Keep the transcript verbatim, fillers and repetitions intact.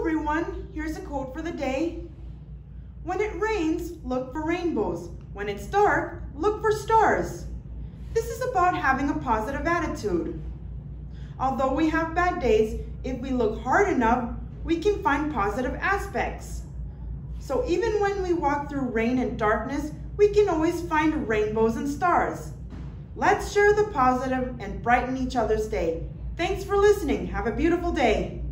everyone, here's a quote for the day. When it rains, look for rainbows. When it's dark, look for stars. This is about having a positive attitude. Although we have bad days, if we look hard enough, we can find positive aspects. So even when we walk through rain and darkness, we can always find rainbows and stars. Let's share the positive and brighten each other's day. Thanks for listening. Have a beautiful day.